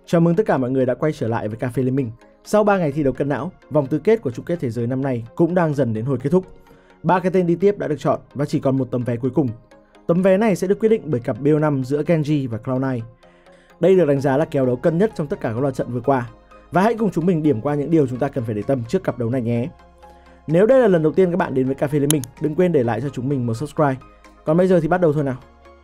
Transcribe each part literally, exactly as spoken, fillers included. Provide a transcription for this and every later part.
Chào mừng tất cả mọi người đã quay trở lại với Cà phê Liên Minh. Sau ba ngày thi đấu cân não, vòng tứ kết của chung kết thế giới năm nay cũng đang dần đến hồi kết thúc. Ba cái tên đi tiếp đã được chọn và chỉ còn một tấm vé cuối cùng. Tấm vé này sẽ được quyết định bởi cặp B O năm giữa Genji và Cloud nine. Đây được đánh giá là kèo đấu cân nhất trong tất cả các loạt trận vừa qua. Và hãy cùng chúng mình điểm qua những điều chúng ta cần phải để tâm trước cặp đấu này nhé. Nếu đây là lần đầu tiên các bạn đến với Cà phê Liên Minh, đừng quên để lại cho chúng mình một subscribe. Còn bây giờ thì bắt đầu thôi nào.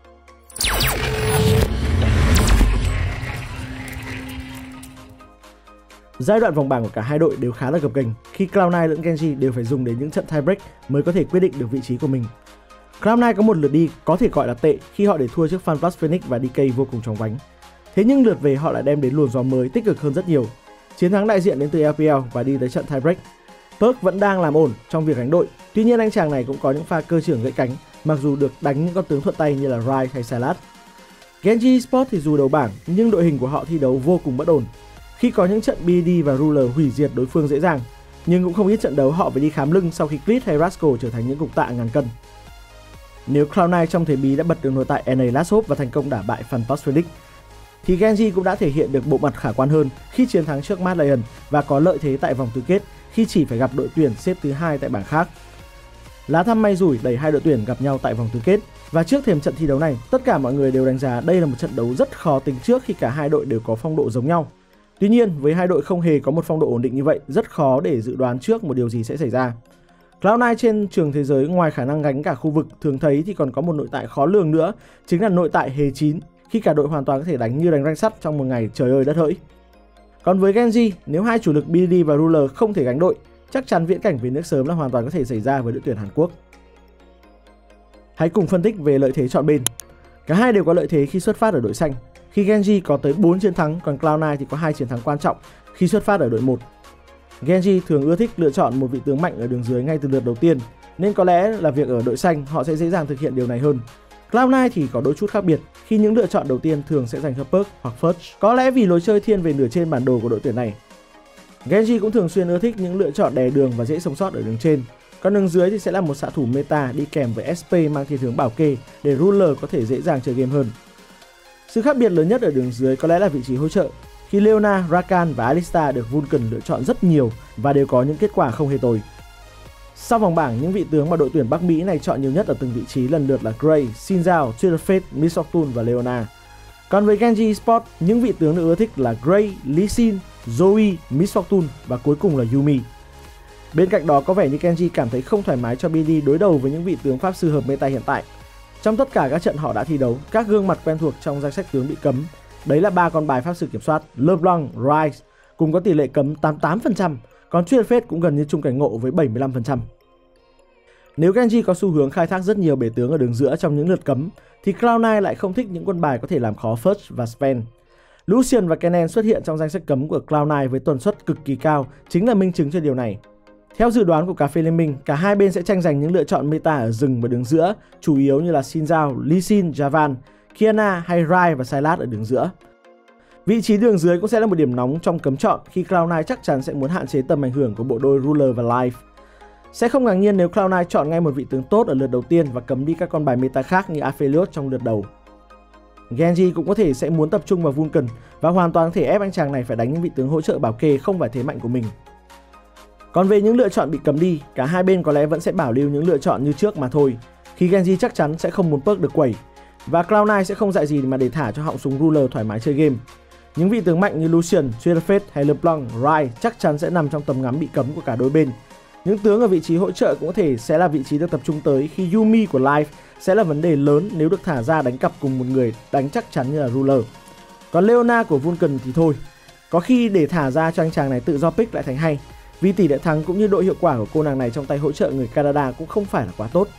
Giai đoạn vòng bảng của cả hai đội đều khá là gập ghềnh khi Cloud nine lẫn Genji đều phải dùng đến những trận tiebreak mới có thể quyết định được vị trí của mình. Cloud nine có một lượt đi có thể gọi là tệ khi họ để thua trước FunPlus Phoenix và đê ca vô cùng chóng vánh. Thế nhưng lượt về họ lại đem đến luồng gió mới tích cực hơn rất nhiều. Chiến thắng đại diện đến từ lờ pê lờ và đi tới trận tiebreak. Perk vẫn đang làm ổn trong việc đánh đội, tuy nhiên anh chàng này cũng có những pha cơ trưởng gãy cánh mặc dù được đánh những con tướng thuận tay như là Ryze hay Sylas. Genji Esports thì dù đầu bảng nhưng đội hình của họ thi đấu vô cùng bất ổn. Khi có những trận bê đê và Ruler hủy diệt đối phương dễ dàng, nhưng cũng không ít trận đấu họ phải đi khám lưng sau khi Clit hay Rascal trở thành những cục tạ ngàn cân. Nếu Cloud nine trong thế bí đã bật được nội tại en a Last Hope và thành công đả bại FunPlus Phoenix, thì Genji cũng đã thể hiện được bộ mặt khả quan hơn khi chiến thắng trước Mad Lion và có lợi thế tại vòng tứ kết khi chỉ phải gặp đội tuyển xếp thứ hai tại bảng khác. Lá thăm may rủi đẩy hai đội tuyển gặp nhau tại vòng tứ kết, và trước thềm trận thi đấu này, tất cả mọi người đều đánh giá đây là một trận đấu rất khó tính trước khi cả hai đội đều có phong độ giống nhau. Tuy nhiên, với hai đội không hề có một phong độ ổn định như vậy, rất khó để dự đoán trước một điều gì sẽ xảy ra. Cloud nine trên trường thế giới ngoài khả năng gánh cả khu vực thường thấy thì còn có một nội tại khó lường nữa, chính là nội tại hề chín, khi cả đội hoàn toàn có thể đánh như đánh ranh sắt trong một ngày trời ơi đất hỡi. Còn với Genji, nếu hai chủ lực bê đê và Ruler không thể gánh đội, chắc chắn viễn cảnh về nước sớm là hoàn toàn có thể xảy ra với đội tuyển Hàn Quốc. Hãy cùng phân tích về lợi thế chọn bên. Cả hai đều có lợi thế khi xuất phát ở đội xanh. Khi Genji có tới bốn chiến thắng, còn Cloud nine thì có hai chiến thắng quan trọng khi xuất phát ở đội một. Genji thường ưa thích lựa chọn một vị tướng mạnh ở đường dưới ngay từ lượt đầu tiên, nên có lẽ là việc ở đội xanh họ sẽ dễ dàng thực hiện điều này hơn. Cloud nine thì có đôi chút khác biệt khi những lựa chọn đầu tiên thường sẽ dành cho Perk hoặc Fudge, có lẽ vì lối chơi thiên về nửa trên bản đồ của đội tuyển này. Genji cũng thường xuyên ưa thích những lựa chọn đè đường và dễ sống sót ở đường trên, còn đường dưới thì sẽ là một xạ thủ meta đi kèm với ét pê mang thiên hướng bảo kê để Ruler có thể dễ dàng chơi game hơn. Sự khác biệt lớn nhất ở đường dưới có lẽ là vị trí hỗ trợ, khi Leona, Rakan và Alistar được Vulcan lựa chọn rất nhiều và đều có những kết quả không hề tồi. Sau vòng bảng, những vị tướng mà đội tuyển Bắc Mỹ này chọn nhiều nhất ở từng vị trí lần lượt là Gray, Xin Zhao, Twitter Fate, Miss Octune và Leona. Còn với Genji Esports, những vị tướng được ưa thích là Gray, Lee Sin, Zoe, Miss Octune và cuối cùng là Yuumi. Bên cạnh đó có vẻ như Genji cảm thấy không thoải mái cho bê đê đối đầu với những vị tướng pháp sư hợp meta hiện tại. Trong tất cả các trận họ đã thi đấu, các gương mặt quen thuộc trong danh sách tướng bị cấm, đấy là ba con bài pháp sư kiểm soát LeBlanc, Ryze cùng có tỷ lệ cấm tám mươi tám phần trăm, còn Twitter Fate cũng gần như chung cảnh ngộ với bảy mươi lăm phần trăm. Nếu Genji có xu hướng khai thác rất nhiều bể tướng ở đường giữa trong những lượt cấm, thì Cloud nine lại không thích những quân bài có thể làm khó Fudge và Sven. Lucian và Kennen xuất hiện trong danh sách cấm của Cloud nine với tần suất cực kỳ cao chính là minh chứng cho điều này. Theo dự đoán của Cà phê Liên Minh, cả hai bên sẽ tranh giành những lựa chọn meta ở rừng và đường giữa, chủ yếu như là Xin Zhao, Lee Sin, Javan, Kiana hay Ryze và Sylas ở đường giữa. Vị trí đường dưới cũng sẽ là một điểm nóng trong cấm chọn khi Cloud nine chắc chắn sẽ muốn hạn chế tầm ảnh hưởng của bộ đôi Ruler và Life. Sẽ không ngạc nhiên nếu Cloud nine chọn ngay một vị tướng tốt ở lượt đầu tiên và cấm đi các con bài meta khác như Aphelios trong lượt đầu. Genji cũng có thể sẽ muốn tập trung vào Vulcan và hoàn toàn có thể ép anh chàng này phải đánh những vị tướng hỗ trợ bảo kê không phải thế mạnh của mình. Còn về những lựa chọn bị cấm đi, cả hai bên có lẽ vẫn sẽ bảo lưu những lựa chọn như trước mà thôi, khi Genji chắc chắn sẽ không muốn perk được quẩy, và Cloud nine sẽ không dạy gì mà để thả cho họng súng Ruler thoải mái chơi game. Những vị tướng mạnh như Lucian, Twitter Fate hay LeBlanc, Ryze chắc chắn sẽ nằm trong tầm ngắm bị cấm của cả đôi bên. Những tướng ở vị trí hỗ trợ cũng có thể sẽ là vị trí được tập trung tới khi Yuumi của Life sẽ là vấn đề lớn nếu được thả ra đánh cặp cùng một người đánh chắc chắn như là Ruler. Còn Leona của Vulcan thì thôi, có khi để thả ra cho anh chàng này tự do pick lại thành hay, vì tỷ lệ thắng cũng như độ hiệu quả của cô nàng này trong tay hỗ trợ người Canada cũng không phải là quá tốt.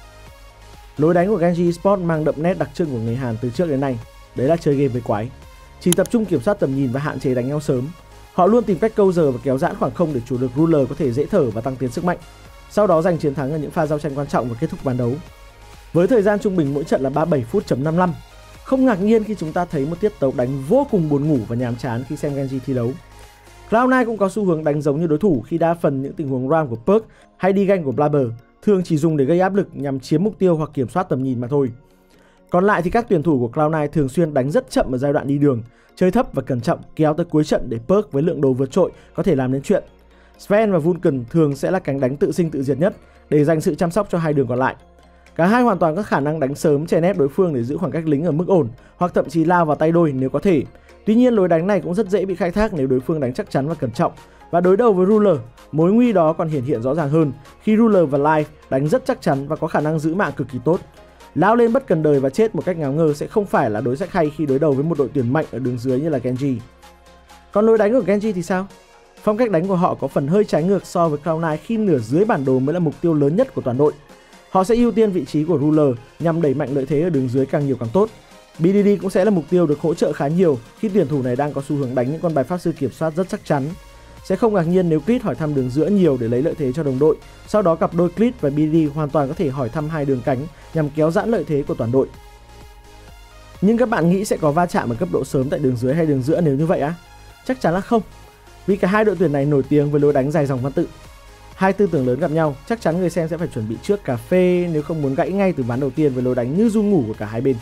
Lối đánh của Genji Esports mang đậm nét đặc trưng của người Hàn từ trước đến nay, đấy là chơi game với quái. Chỉ tập trung kiểm soát tầm nhìn và hạn chế đánh nhau sớm. Họ luôn tìm cách câu giờ và kéo giãn khoảng không để chủ lực Ruler có thể dễ thở và tăng tiến sức mạnh, sau đó giành chiến thắng ở những pha giao tranh quan trọng và kết thúc ván đấu. Với thời gian trung bình mỗi trận là ba mươi bảy phút chấm năm mươi lăm, không ngạc nhiên khi chúng ta thấy một tiết tấu đánh vô cùng buồn ngủ và nhàm chán khi xem Genji thi đấu. Cloud nine cũng có xu hướng đánh giống như đối thủ khi đa phần những tình huống ram của Perk hay đi ganh của Blabber thường chỉ dùng để gây áp lực nhằm chiếm mục tiêu hoặc kiểm soát tầm nhìn mà thôi. Còn lại thì các tuyển thủ của cloud nine thường xuyên đánh rất chậm ở giai đoạn đi đường, chơi thấp và cẩn trọng kéo tới cuối trận để Perk với lượng đồ vượt trội có thể làm nên chuyện. Sven và Vulcan thường sẽ là cánh đánh tự sinh tự diệt nhất để dành sự chăm sóc cho hai đường còn lại. Cả hai hoàn toàn có khả năng đánh sớm chèn ép đối phương để giữ khoảng cách lính ở mức ổn, hoặc thậm chí lao vào tay đôi nếu có thể. Tuy nhiên lối đánh này cũng rất dễ bị khai thác nếu đối phương đánh chắc chắn và cẩn trọng. Và đối đầu với Ruler, mối nguy đó còn hiển hiện rõ ràng hơn khi Ruler và Life đánh rất chắc chắn và có khả năng giữ mạng cực kỳ tốt. Lao lên bất cần đời và chết một cách ngáo ngơ sẽ không phải là đối sách hay khi đối đầu với một đội tuyển mạnh ở đường dưới như là Genji. Còn lối đánh của Genji thì sao? Phong cách đánh của họ có phần hơi trái ngược so với cloud nine khi nửa dưới bản đồ mới là mục tiêu lớn nhất của toàn đội. Họ sẽ ưu tiên vị trí của Ruler nhằm đẩy mạnh lợi thế ở đường dưới càng nhiều càng tốt. bê đê đê cũng sẽ là mục tiêu được hỗ trợ khá nhiều khi tuyển thủ này đang có xu hướng đánh những con bài pháp sư kiểm soát rất chắc chắn. Sẽ không ngạc nhiên nếu Clit hỏi thăm đường giữa nhiều để lấy lợi thế cho đồng đội, sau đó cặp đôi Clit và bê đê đê hoàn toàn có thể hỏi thăm hai đường cánh nhằm kéo giãn lợi thế của toàn đội. Nhưng các bạn nghĩ sẽ có va chạm ở cấp độ sớm tại đường dưới hay đường giữa nếu như vậy á? Chắc chắn là không, vì cả hai đội tuyển này nổi tiếng với lối đánh dài dòng văn tự. Hai tư tưởng lớn gặp nhau, chắc chắn người xem sẽ phải chuẩn bị trước cà phê nếu không muốn gãy ngay từ ván đầu tiên với lối đánh như ru ngủ của cả hai bên.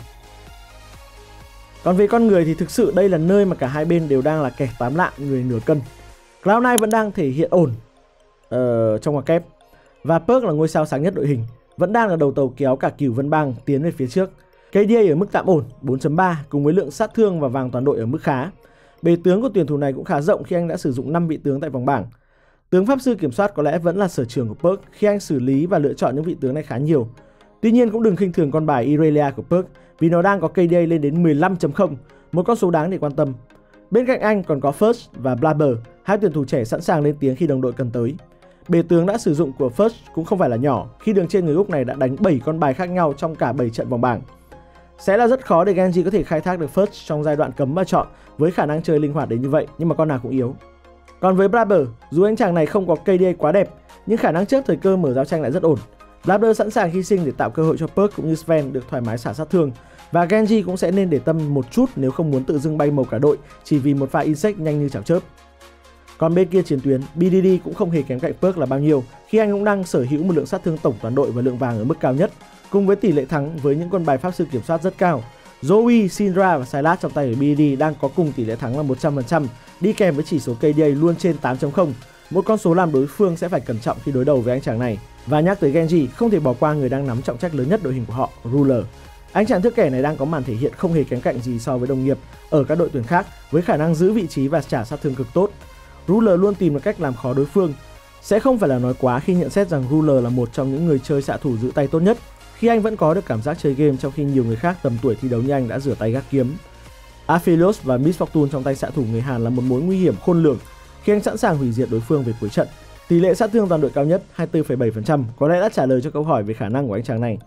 Còn về con người thì thực sự đây là nơi mà cả hai bên đều đang là kẻ tám lạng người nửa cân. cloud nine vẫn đang thể hiện ổn uh, trong ngoặc kép, và Perk là ngôi sao sáng nhất đội hình, vẫn đang là đầu tàu kéo cả Cửu Vân Bang tiến về phía trước. ca đê a ở mức tạm ổn bốn chấm ba cùng với lượng sát thương và vàng toàn đội ở mức khá. Bề tướng của tuyển thủ này cũng khá rộng khi anh đã sử dụng năm vị tướng tại vòng bảng. Tướng pháp sư kiểm soát có lẽ vẫn là sở trường của Perk khi anh xử lý và lựa chọn những vị tướng này khá nhiều. Tuy nhiên cũng đừng khinh thường con bài Irelia của Perk vì nó đang có ca đê a lên đến mười lăm chấm không, một con số đáng để quan tâm. Bên cạnh anh còn có First và Blabber, hai tuyển thủ trẻ sẵn sàng lên tiếng khi đồng đội cần tới. Bề tướng đã sử dụng của First cũng không phải là nhỏ khi đường trên người Úc này đã đánh bảy con bài khác nhau trong cả bảy trận vòng bảng. Sẽ là rất khó để Genji có thể khai thác được First trong giai đoạn cấm và chọn với khả năng chơi linh hoạt đến như vậy, nhưng mà con nào cũng yếu. Còn với Blabber, dù anh chàng này không có ca đê a quá đẹp, nhưng khả năng chớp thời cơ mở giao tranh lại rất ổn. Blabber sẵn sàng hy sinh để tạo cơ hội cho Perk cũng như Sven được thoải mái xả sát thương. Và Genji cũng sẽ nên để tâm một chút nếu không muốn tự dưng bay màu cả đội chỉ vì một pha insect nhanh như chảo chớp. Còn bên kia chiến tuyến, bê đê đê cũng không hề kém cạnh Perk là bao nhiêu khi anh cũng đang sở hữu một lượng sát thương tổng toàn đội và lượng vàng ở mức cao nhất, cùng với tỷ lệ thắng với những con bài pháp sư kiểm soát rất cao. Zoe, Syndra và Sylas trong tay của bê đê đê đang có cùng tỷ lệ thắng là một trăm phần trăm, đi kèm với chỉ số ca đê a luôn trên tám chấm không, một con số làm đối phương sẽ phải cẩn trọng khi đối đầu với anh chàng này. Và nhắc tới Genji, không thể bỏ qua người đang nắm trọng trách lớn nhất đội hình của họ, Ruler. Anh chàng thước kẻ này đang có màn thể hiện không hề kém cạnh gì so với đồng nghiệp ở các đội tuyển khác với khả năng giữ vị trí và trả sát thương cực tốt. Ruler luôn tìm được cách làm khó đối phương. Sẽ không phải là nói quá khi nhận xét rằng Ruler là một trong những người chơi xạ thủ giữ tay tốt nhất, khi anh vẫn có được cảm giác chơi game trong khi nhiều người khác tầm tuổi thi đấu như anh đã rửa tay gác kiếm. Aphelios và Miss Fortune trong tay xạ thủ người Hàn là một mối nguy hiểm khôn lường khi anh sẵn sàng hủy diệt đối phương về cuối trận. Tỷ lệ sát thương toàn đội cao nhất hai mươi tư phẩy bảy phần trăm có lẽ đã trả lời cho câu hỏi về khả năng của anh chàng này.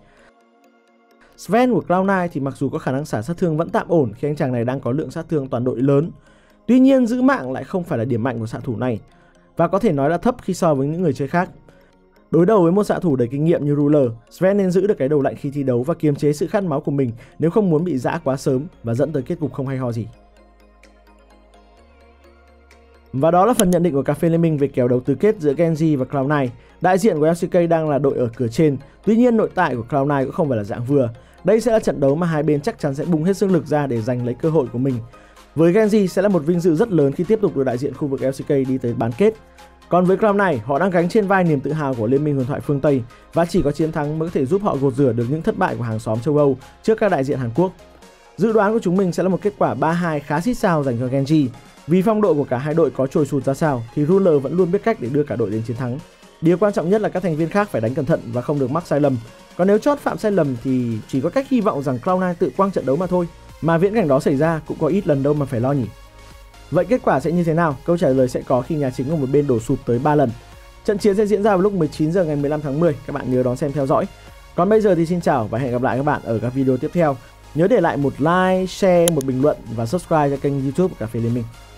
Sven của cloud nine thì mặc dù có khả năng xả sát thương vẫn tạm ổn khi anh chàng này đang có lượng sát thương toàn đội lớn. Tuy nhiên giữ mạng lại không phải là điểm mạnh của xạ thủ này và có thể nói là thấp khi so với những người chơi khác. Đối đầu với một xạ thủ đầy kinh nghiệm như Ruler, Sven nên giữ được cái đầu lạnh khi thi đấu và kiềm chế sự khát máu của mình nếu không muốn bị giã quá sớm và dẫn tới kết cục không hay ho gì. Và đó là phần nhận định của Cà phê Liên minh về kèo đấu tứ kết giữa Genji và cloud nine. Đại diện của lờ xê ca đang là đội ở cửa trên, tuy nhiên nội tại của cloud nine cũng không phải là dạng vừa. Đây sẽ là trận đấu mà hai bên chắc chắn sẽ bung hết sức lực ra để giành lấy cơ hội của mình. Với Genji sẽ là một vinh dự rất lớn khi tiếp tục được đại diện khu vực lờ xê ca đi tới bán kết. Còn với cloud nine, họ đang gánh trên vai niềm tự hào của Liên minh huyền thoại phương Tây và chỉ có chiến thắng mới có thể giúp họ gột rửa được những thất bại của hàng xóm châu Âu trước các đại diện Hàn Quốc. Dự đoán của chúng mình sẽ là một kết quả ba hai khá xít sao dành cho Genji. Vì phong độ của cả hai đội có trồi sụt ra sao thì Ruler vẫn luôn biết cách để đưa cả đội đến chiến thắng. Điều quan trọng nhất là các thành viên khác phải đánh cẩn thận và không được mắc sai lầm. Còn nếu chót phạm sai lầm thì chỉ có cách hy vọng rằng cloud nine tự quăng trận đấu mà thôi. Mà viễn cảnh đó xảy ra cũng có ít lần đâu mà phải lo nhỉ. Vậy kết quả sẽ như thế nào? Câu trả lời sẽ có khi nhà chính của một bên đổ sụp tới ba lần. Trận chiến sẽ diễn ra vào lúc mười chín giờ ngày mười lăm tháng mười. Các bạn nhớ đón xem theo dõi. Còn bây giờ thì xin chào và hẹn gặp lại các bạn ở các video tiếp theo. Nhớ để lại một like, share, một bình luận và subscribe cho kênh YouTube của Cà phê Liên minh.